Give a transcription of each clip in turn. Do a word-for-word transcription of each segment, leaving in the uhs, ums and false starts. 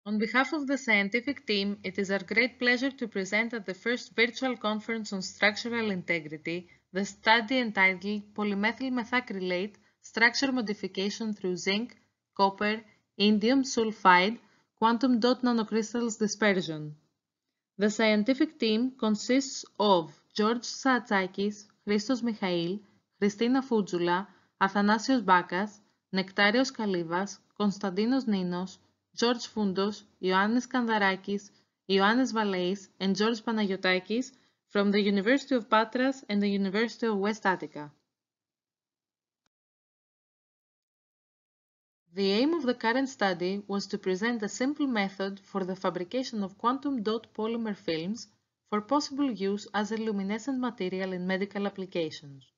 On behalf of the scientific team, it is our great pleasure to present at the first virtual conference on structural integrity the study entitled Polymethyl Methacrylate Structure Modification through Zinc Copper Indium Sulfide Quantum Dot Nanocrystals Dispersion. The scientific team consists of George Tsatsakis, Christos Michail, Christina Foutzoula, Athanasios Bakas, Nektarios Kalivas, Konstantinos Ninos, George Foundos, Ioannis Kandarakis, Ioannis Valeis, and George Panagiotakis from the University of Patras and the University of West Attica. The aim of the current study was to present a simple method for the fabrication of quantum dot polymer films for possible use as a luminescent material in medical applications.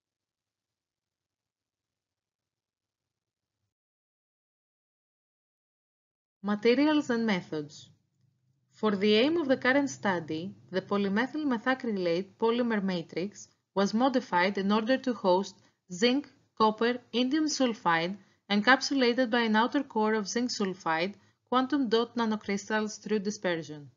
Materials and methods. For the aim of the current study, the polymethyl methacrylate polymer matrix was modified in order to host zinc copper indium sulfide encapsulated by an outer core of zinc sulfide quantum dot nanocrystals through dispersion.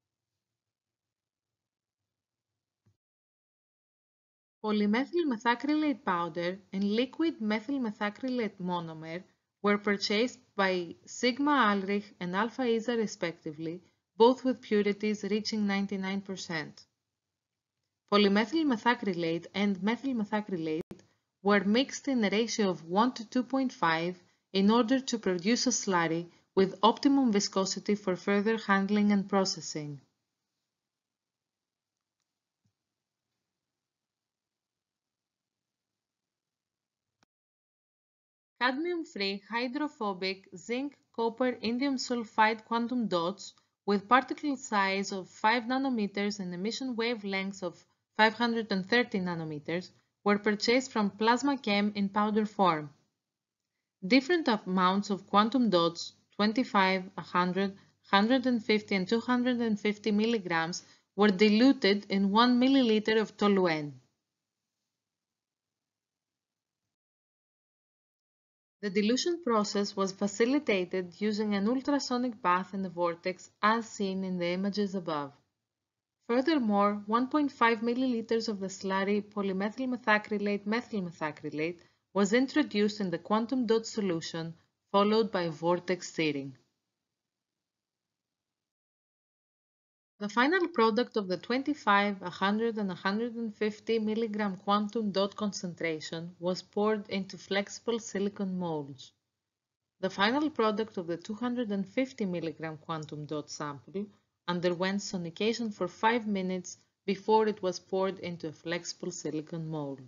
Polymethyl methacrylate powder and liquid methyl methacrylate monomer were purchased by Sigma Alrich and Alpha Isa respectively, both with purities reaching ninety-nine percent. Polymethyl methacrylate and methyl methacrylate were mixed in a ratio of one to two point five in order to produce a slurry with optimum viscosity for further handling and processing. Cadmium-free hydrophobic zinc copper indium sulfide quantum dots with particle size of five nanometers and emission wavelengths of five hundred thirty nanometers were purchased from PlasmaChem in powder form. Different amounts of quantum dots, twenty-five, one hundred, one hundred fifty and two hundred fifty milligrams, were diluted in one milliliter of toluene. The dilution process was facilitated using an ultrasonic bath in the vortex as seen in the images above. Furthermore, one point five milliliters of the slurry polymethyl methacrylate methyl methacrylate was introduced in the quantum dot solution, followed by vortex stirring. The final product of the twenty-five, one hundred and one hundred fifty milligram quantum dot concentration was poured into flexible silicon molds. The final product of the two hundred fifty milligram quantum dot sample underwent sonication for five minutes before it was poured into a flexible silicon mold.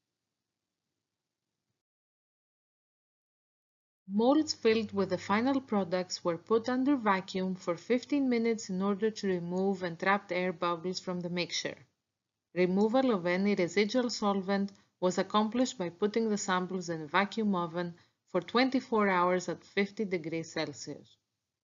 Molds filled with the final products were put under vacuum for fifteen minutes in order to remove entrapped air bubbles from the mixture. Removal of any residual solvent was accomplished by putting the samples in a vacuum oven for twenty-four hours at fifty degrees Celsius.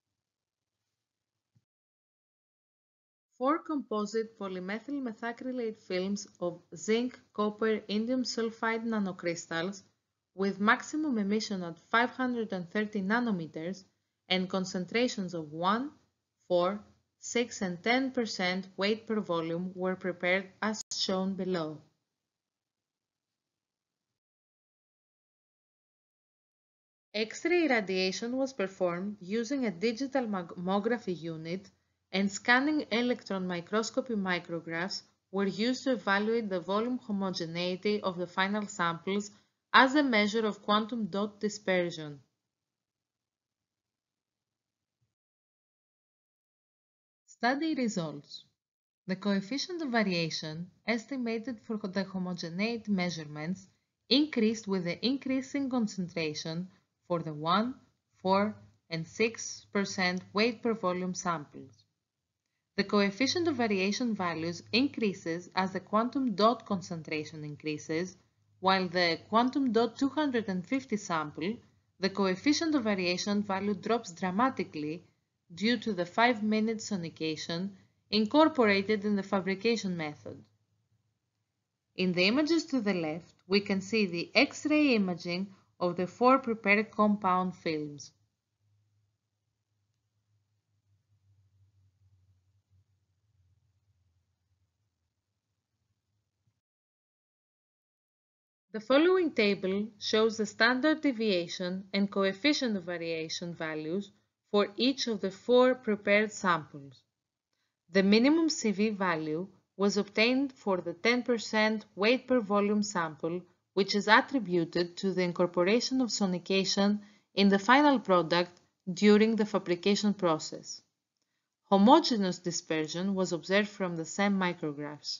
Four composite polymethyl methacrylate films of zinc copper indium sulfide nanocrystals with maximum emission at five hundred thirty nanometers and concentrations of one, four, six and ten percent weight per volume were prepared as shown below. X-ray irradiation was performed using a digital mammography unit, and scanning electron microscopy micrographs were used to evaluate the volume homogeneity of the final samples as a measure of quantum dot dispersion. Study results. The coefficient of variation estimated for the homogeneity measurements increased with the increasing concentration for the one, four, and six percent weight per volume samples. The coefficient of variation values increases as the quantum dot concentration increases, while the quantum dot two hundred fifty sample, the coefficient of variation value drops dramatically due to the five minute sonication incorporated in the fabrication method. In the images to the left, we can see the X-ray imaging of the four prepared compound films. The following table shows the standard deviation and coefficient of variation values for each of the four prepared samples. The minimum C V value was obtained for the ten percent weight per volume sample, which is attributed to the incorporation of sonication in the final product during the fabrication process. Homogeneous dispersion was observed from the same micrographs.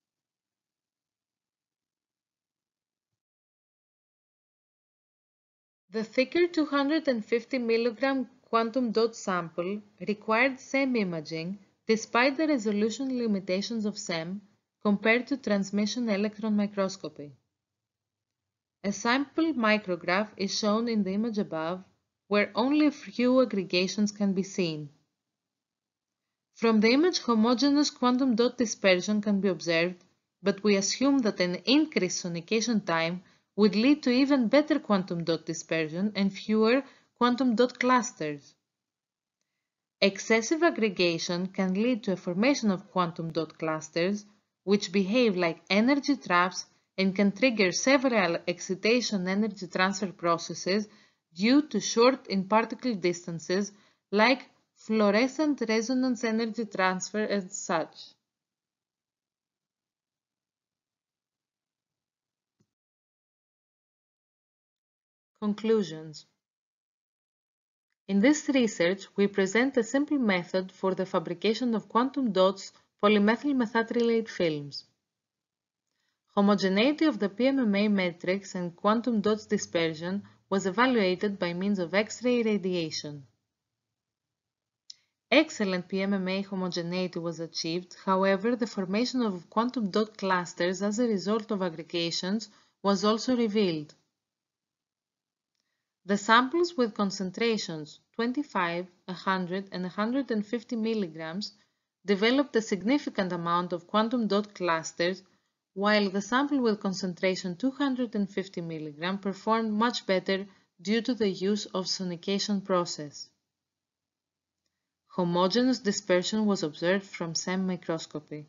The thicker two hundred fifty milligram quantum dot sample required S E M imaging despite the resolution limitations of S E M compared to transmission electron microscopy. A sample micrograph is shown in the image above, where only a few aggregations can be seen. From the image, homogeneous quantum dot dispersion can be observed, but we assume that an increased sonication time would lead to even better quantum dot dispersion and fewer quantum dot clusters. Excessive aggregation can lead to a formation of quantum dot clusters, which behave like energy traps and can trigger several excitation energy transfer processes due to short in-particle distances like fluorescent resonance energy transfer and such. Conclusions. In this research, we present a simple method for the fabrication of quantum dots polymethyl methacrylate films. Homogeneity of the P M M A matrix and quantum dots dispersion was evaluated by means of X-ray radiation. Excellent P M M A homogeneity was achieved, however, the formation of quantum dot clusters as a result of aggregations was also revealed. The samples with concentrations twenty-five, one hundred, and one hundred fifty milligrams developed a significant amount of quantum dot clusters, while the sample with concentration two hundred fifty milligrams performed much better due to the use of sonication process. Homogeneous dispersion was observed from S E M microscopy.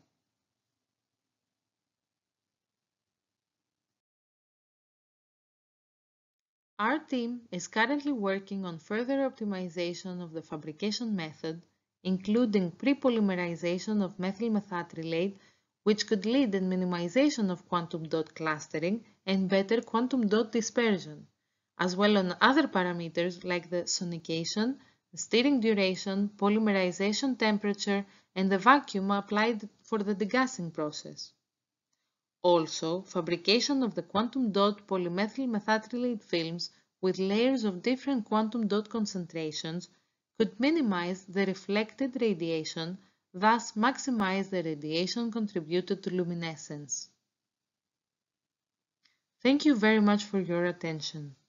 Our team is currently working on further optimization of the fabrication method, including pre-polymerization of methyl methacrylate, which could lead in minimization of quantum dot clustering and better quantum dot dispersion, as well as on other parameters like the sonication, the stirring duration, polymerization temperature, and the vacuum applied for the degassing process. Also, fabrication of the quantum dot polymethyl methacrylate films with layers of different quantum dot concentrations could minimize the reflected radiation, thus maximize the radiation contributed to luminescence. Thank you very much for your attention.